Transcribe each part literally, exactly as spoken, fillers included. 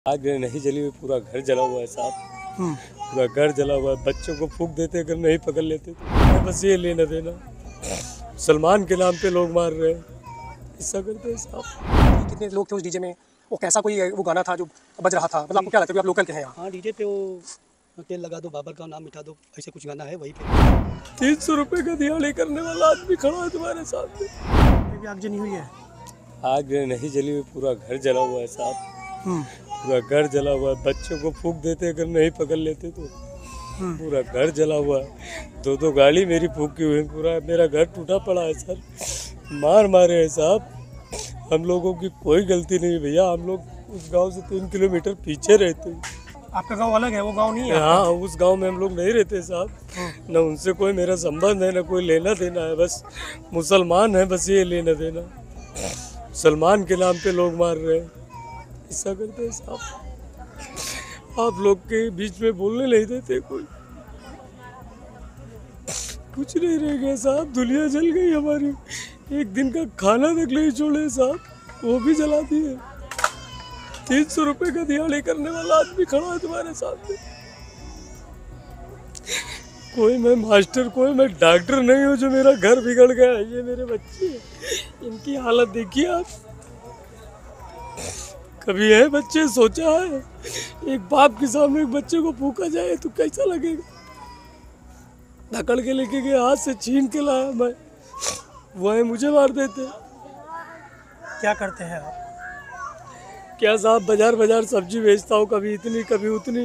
आग नहीं जली हुई, पूरा घर जला हुआ है साहब। पूरा घर जला हुआ है। बच्चों को फूंक देते अगर नहीं पकड़ लेते तो बस ये लेना देना। सलमान के नाम पे लोग मार रहे हैं, ऐसा करते हैं साहब। कितने लोग थे उस डीजे में? वो कैसा कोई वो गाना था जो बज रहा था? मतलब आपको क्या लगता है, आप लोकल के हैं यहाँ? हाँ, डीजे पे वो तेल लगा दो, बाबर का नाम मिटा दो, ऐसे कुछ गाना है वही पे। तीन सौ रुपये का दिहाड़ी करने वाला आदमी खड़ा है तुम्हारे साथ में। आग जली हुई है? आग नहीं जली हुई, पूरा घर जला हुआ है साहब। पूरा घर जला हुआ है। बच्चों को फूंक देते अगर नहीं पकड़ लेते तो पूरा घर जला हुआ है। दो दो गाड़ी मेरी फूकी हुई, पूरा मेरा घर टूटा पड़ा है सर। मार मारे हैं साहब। हम लोगों की कोई गलती नहीं भैया, हम लोग उस गांव से तीन किलोमीटर पीछे रहते हैं। आपका गांव अलग है, वो गांव नहीं है? हाँ, उस गांव में हम लोग नहीं रहते साहब। न उनसे कोई मेरा संबंध है, न कोई लेना देना है। बस मुसलमान है, बस ये लेना देना। सलमान के नाम पे लोग मार रहे हैं, ऐसा करते हैं साहब। आप लोग के बीच में बोलने नहीं देते, कोई कुछ नहीं रह गया साहब। दुनिया जल गई हमारी। एक दिन का खाना तक नहीं छोड़े साहब, वो भी जला दिए। तीन सौ रुपये का दिहाड़ी करने वाला आदमी खड़ा है तुम्हारे सामने। कोई मैं मास्टर, कोई मैं डॉक्टर नहीं हूँ जो मेरा घर बिगड़ गया है। ये मेरे बच्चे, इनकी हालत देखिए आप। कभी है बच्चे सोचा है एक बाप के सामने एक बच्चे को फूका जाए तो कैसा लगेगा? धकड़ के लेके गए, हाथ से छीन के लाया मैं, वह मुझे मार देते। क्या करते हैं आप? क्या साहब, बाजार बाजार सब्जी बेचता हूँ, कभी इतनी कभी उतनी।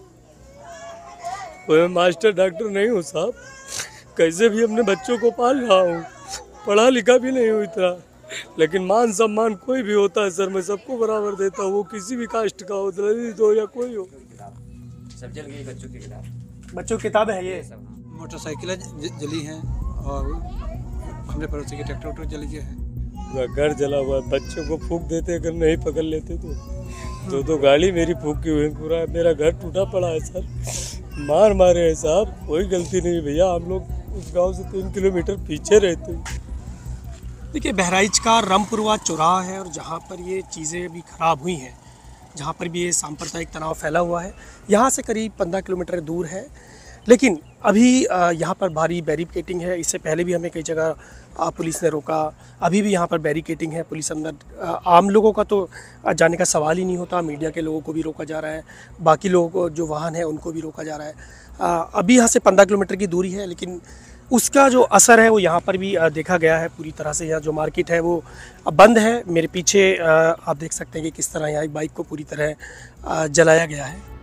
मैं मास्टर डॉक्टर नहीं हूँ साहब, कैसे भी अपने बच्चों को पाल रहा हूँ। पढ़ा लिखा भी नहीं हूँ इतना, लेकिन मान सम्मान कोई भी होता है सर, मैं सबको बराबर देता हूँ। वो किसी भी कास्ट का हो, दलित हो या कोई हो। सब जल गई बच्चों की किताब। बच्चों की किताबें हैं ये? मोटरसाइकिलें जली हैं और हमने पड़ोसी के ट्रैक्टर वैक्टर जल गए हैं। पूरा घर जला हुआ है। बच्चों को फूंक देते अगर नहीं पकड़ लेते तो दो दो गाड़ी मेरी फूकी हुई, पूरा मेरा घर टूटा पड़ा है सर। मार मारे हैं साहब, कोई गलती नहीं भैया। हम लोग उस गांव से तीन किलोमीटर पीछे रहते हैं। देखिए, बहराइच का रामपुरवा चौराहा है और जहाँ पर ये चीज़ें भी ख़राब हुई हैं, जहाँ पर भी ये सांप्रदायिक तनाव फैला हुआ है, यहाँ से करीब पंद्रह किलोमीटर दूर है। लेकिन अभी यहाँ पर भारी बैरिकेटिंग है। इससे पहले भी हमें कई जगह पुलिस ने रोका, अभी भी यहाँ पर बैरिकेटिंग है। पुलिस अंदर, आम लोगों का तो जाने का सवाल ही नहीं होता। मीडिया के लोगों को भी रोका जा रहा है, बाकी लोगों को जो वाहन है उनको भी रोका जा रहा है। अभी यहाँ से पंद्रह किलोमीटर की दूरी है, लेकिन उसका जो असर है वो यहाँ पर भी देखा गया है पूरी तरह से। यहाँ जो मार्केट है वो बंद है। मेरे पीछे आप देख सकते हैं कि किस तरह यहाँ एक बाइक को पूरी तरह जलाया गया है।